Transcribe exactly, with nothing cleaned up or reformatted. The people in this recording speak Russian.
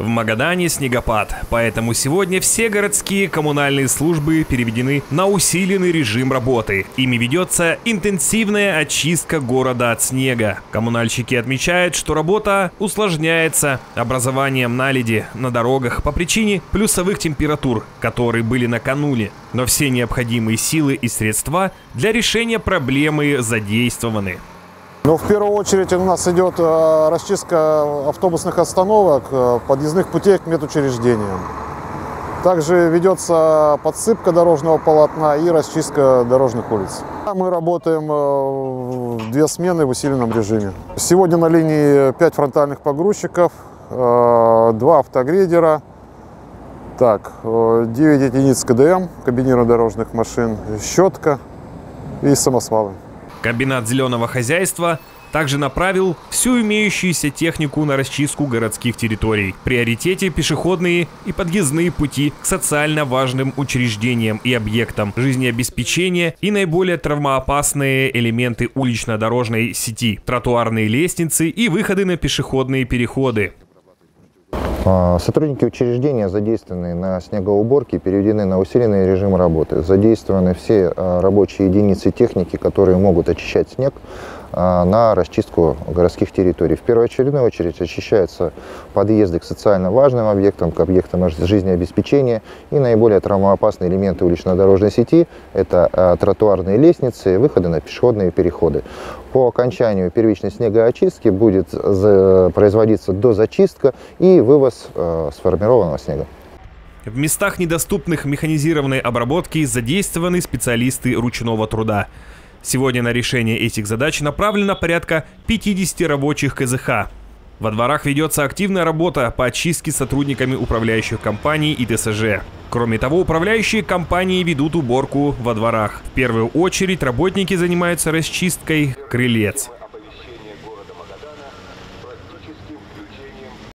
В Магадане снегопад, поэтому сегодня все городские коммунальные службы переведены на усиленный режим работы. Ими ведется интенсивная очистка города от снега. Коммунальщики отмечают, что работа усложняется образованием наледи на дорогах по причине плюсовых температур, которые были накануне. Но все необходимые силы и средства для решения проблемы задействованы. Ну, в первую очередь у нас идет э, расчистка автобусных остановок, э, подъездных путей к медучреждениям. Также ведется подсыпка дорожного полотна и расчистка дорожных улиц. Мы работаем э, в две смены в усиленном режиме. Сегодня на линии пять фронтальных погрузчиков, э, два автогрейдера, так, э, девять единиц КДМ, комбинированных дорожных машин, щетка и самосвалы. Комбинат зеленого хозяйства также направил всю имеющуюся технику на расчистку городских территорий. В приоритете пешеходные и подъездные пути к социально важным учреждениям и объектам жизнеобеспечения и наиболее травмоопасные элементы улично-дорожной сети, тротуарные лестницы и выходы на пешеходные переходы. Сотрудники учреждения, задействованные на снегоуборке, переведены на усиленный режим работы. Задействованы все рабочие единицы техники, которые могут очищать снег на расчистку городских территорий. В первоочередную очередь очищаются подъезды к социально важным объектам, к объектам жизнеобеспечения и наиболее травмоопасные элементы улично-дорожной сети – это тротуарные лестницы, выходы на пешеходные переходы. По окончанию первичной снегоочистки будет производиться дозачистка и вывоз сформированного снега. В местах, недоступных механизированной обработки, задействованы специалисты ручного труда. Сегодня на решение этих задач направлено порядка пятидесяти рабочих ка зэ ха. Во дворах ведется активная работа по очистке сотрудниками управляющих компаний и тэ эс жэ. Кроме того, управляющие компании ведут уборку во дворах. В первую очередь работники занимаются расчисткой крылец.